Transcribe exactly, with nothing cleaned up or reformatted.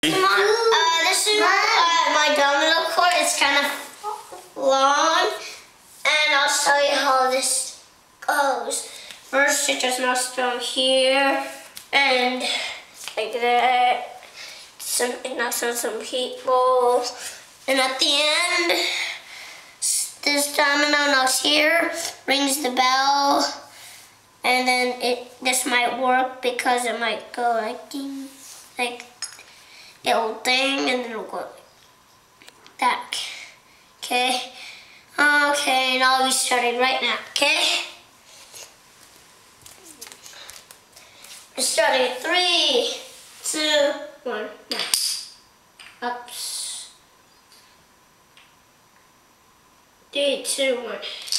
Come on, uh, this is uh, my domino court. It's kind of long, and I'll show you how this goes. First, it just knocks down here, and like that. Some, it knocks on some people, and at the end, this domino knocks here, rings the bell, and then it this might work because it might go like ding, like it'll ding, and then it'll go like that. Okay. Okay, and I'll be starting right now. Okay. We're starting at three, two, one, now. Ups. Three, two, one.